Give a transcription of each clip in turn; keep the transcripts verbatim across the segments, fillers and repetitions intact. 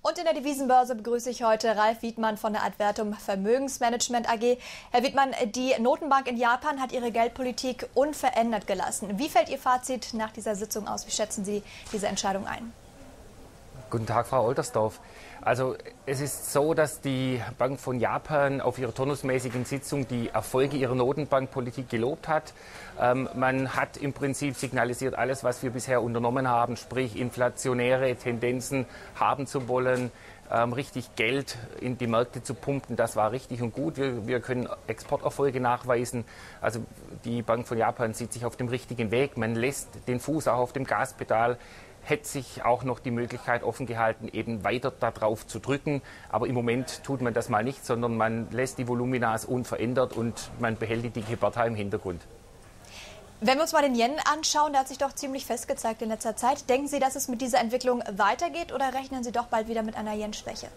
Und in der Devisenbörse begrüße ich heute Ralf Wiedmann von der Advertum Vermögensmanagement A G. Herr Wiedmann, die Notenbank in Japan hat ihre Geldpolitik unverändert gelassen. Wie fällt Ihr Fazit nach dieser Sitzung aus? Wie schätzen Sie diese Entscheidung ein? Guten Tag, Frau Oldersdorf. Also es ist so, dass die Bank von Japan auf ihrer turnusmäßigen Sitzung die Erfolge ihrer Notenbankpolitik gelobt hat. Ähm, man hat im Prinzip signalisiert, alles, was wir bisher unternommen haben, sprich inflationäre Tendenzen haben zu wollen, ähm, richtig Geld in die Märkte zu pumpen, das war richtig und gut. Wir, wir können Exporterfolge nachweisen. Also die Bank von Japan sieht sich auf dem richtigen Weg. Man lässt den Fuß auch auf dem Gaspedal. Hätte sich auch noch die Möglichkeit offen gehalten, eben weiter darauf zu drücken. Aber im Moment tut man das mal nicht, sondern man lässt die Voluminas unverändert und man behält die dicke Partei im Hintergrund. Wenn wir uns mal den Yen anschauen, der hat sich doch ziemlich fest gezeigt in letzter Zeit. Denken Sie, dass es mit dieser Entwicklung weitergeht oder rechnen Sie doch bald wieder mit einer Yen-Schwäche?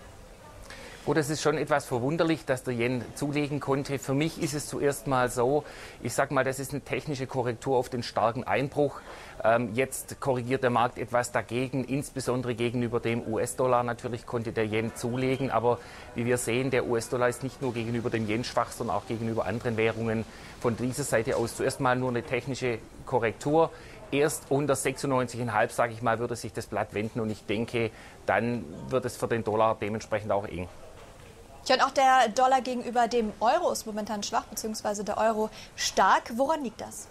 Gut, es ist schon etwas verwunderlich, dass der Yen zulegen konnte. Für mich ist es zuerst mal so, ich sage mal, das ist eine technische Korrektur auf den starken Einbruch. Ähm, jetzt korrigiert der Markt etwas dagegen, insbesondere gegenüber dem U S-Dollar. Natürlich konnte der Yen zulegen, aber wie wir sehen, der U S-Dollar ist nicht nur gegenüber dem Yen schwach, sondern auch gegenüber anderen Währungen. Von dieser Seite aus zuerst mal nur eine technische Korrektur. Erst unter sechsundneunzig Komma fünf, sage ich mal, würde sich das Blatt wenden und ich denke, dann wird es für den Dollar dementsprechend auch eng. Ja, und auch der Dollar gegenüber dem Euro ist momentan schwach, beziehungsweise der Euro stark. Woran liegt das?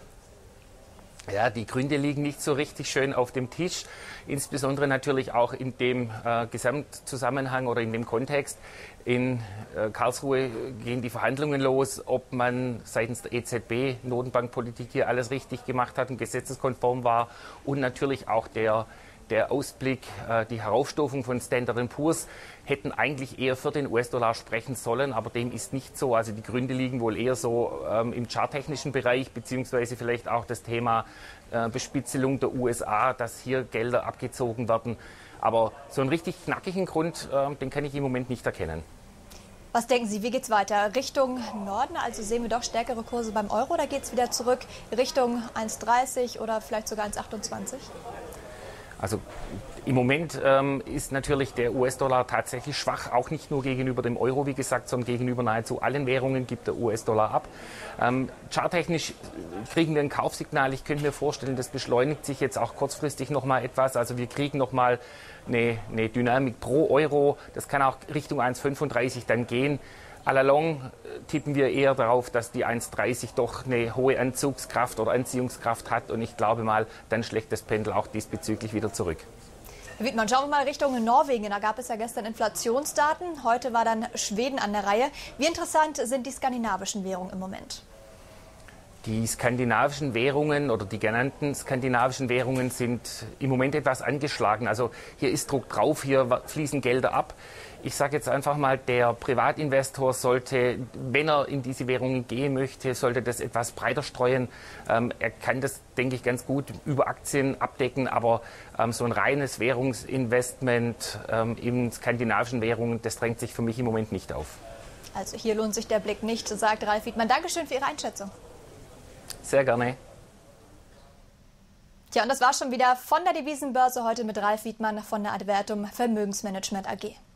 Ja, die Gründe liegen nicht so richtig schön auf dem Tisch, insbesondere natürlich auch in dem äh, Gesamtzusammenhang oder in dem Kontext. In äh, Karlsruhe gehen die Verhandlungen los, ob man seitens der E Z B Notenbankpolitik hier alles richtig gemacht hat und gesetzeskonform war und natürlich auch der Der Ausblick, die Heraufstufung von Standard and Poor's hätten eigentlich eher für den U S-Dollar sprechen sollen, aber dem ist nicht so. Also die Gründe liegen wohl eher so ähm, im charttechnischen Bereich, beziehungsweise vielleicht auch das Thema äh, Bespitzelung der U S A, dass hier Gelder abgezogen werden. Aber so einen richtig knackigen Grund, äh, den kann ich im Moment nicht erkennen. Was denken Sie, wie geht es weiter? Richtung Norden, also sehen wir doch stärkere Kurse beim Euro, oder geht es wieder zurück Richtung eins Komma dreißig oder vielleicht sogar eins Komma achtundzwanzig? Also im Moment ähm, ist natürlich der U S-Dollar tatsächlich schwach, auch nicht nur gegenüber dem Euro, wie gesagt, sondern gegenüber nahezu allen Währungen gibt der U S-Dollar ab. Ähm, charttechnisch kriegen wir ein Kaufsignal. Ich könnte mir vorstellen, das beschleunigt sich jetzt auch kurzfristig noch mal etwas. Also wir kriegen noch mal eine, eine Dynamik pro Euro. Das kann auch Richtung eins Komma fünfunddreißig dann gehen. Allalong tippen wir eher darauf, dass die eins Komma dreißig doch eine hohe Anzugskraft oder Anziehungskraft hat. Und ich glaube mal, dann schlägt das Pendel auch diesbezüglich wieder zurück. Herr Wiedmann, schauen wir mal Richtung Norwegen. Da gab es ja gestern Inflationsdaten. Heute war dann Schweden an der Reihe. Wie interessant sind die skandinavischen Währungen im Moment? Die skandinavischen Währungen oder die genannten skandinavischen Währungen sind im Moment etwas angeschlagen. Also hier ist Druck drauf, hier fließen Gelder ab. Ich sage jetzt einfach mal, der Privatinvestor sollte, wenn er in diese Währungen gehen möchte, sollte das etwas breiter streuen. Ähm, er kann das, denke ich, ganz gut über Aktien abdecken, aber ähm, so ein reines Währungsinvestment ähm, in skandinavischen Währungen, das drängt sich für mich im Moment nicht auf. Also hier lohnt sich der Blick nicht, sagt Ralf Wiedmann. Dankeschön für Ihre Einschätzung. Sehr gerne. Tja, und das war schon wieder von der Devisenbörse heute mit Ralf Wiedmann von der Advertum Vermögensmanagement A G.